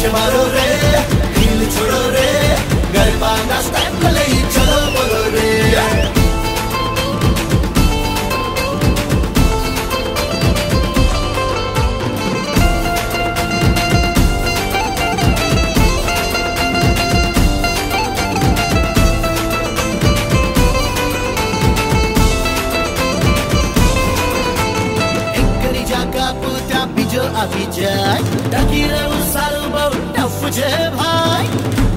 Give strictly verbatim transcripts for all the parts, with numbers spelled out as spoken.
मारो रे ढील छोड़ो रे गरबा ना स्टेप ले चलो बोलो रे આવી જાય ટકી રહેવું સારું બહુ ટફ છે ભાઈ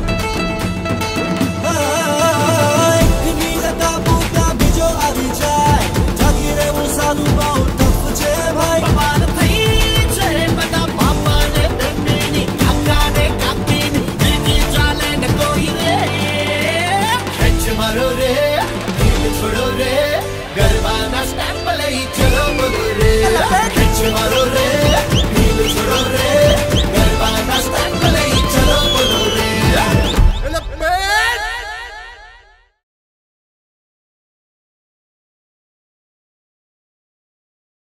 એકની જતા પૂતા બીજો આવી જાય ટકી રહેવું સારું બહુ ટફ છે ભાઈ બાપાને થઈ છે બધા બાપાને દંડની કાકાને કાકીની દીદી ચાલે ને કોઈ રે ખેંચ મારો રે દિલ છોડો રે ગરબાના સ્ટેપ લઈ ચલો બોલો રે ખેંચ મારો રે